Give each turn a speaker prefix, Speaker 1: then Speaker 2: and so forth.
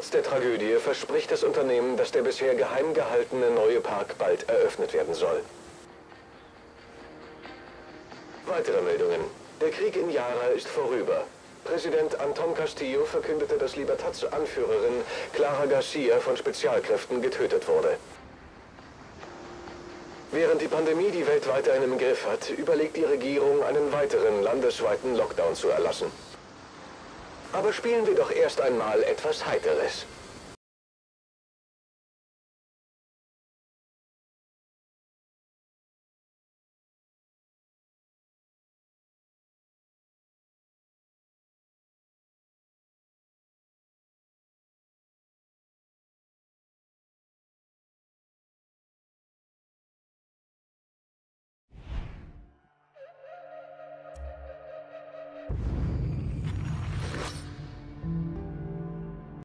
Speaker 1: Trotz der Tragödie verspricht das Unternehmen, dass der bisher geheim gehaltene neue Park bald eröffnet werden soll. Weitere Meldungen. Der Krieg in Yara ist vorüber. Präsident Anton Castillo verkündete, dass Libertad-Anführerin Clara Garcia von Spezialkräften getötet wurde. Während die Pandemie die Welt weiterhin im Griff hat, überlegt die Regierung, einen weiteren landesweiten Lockdown zu erlassen. Aber spielen wir doch erst einmal etwas Heiteres.